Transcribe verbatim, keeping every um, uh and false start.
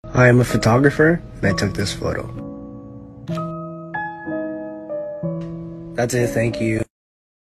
I am a photographer, and I took this photo. That's it, thank you.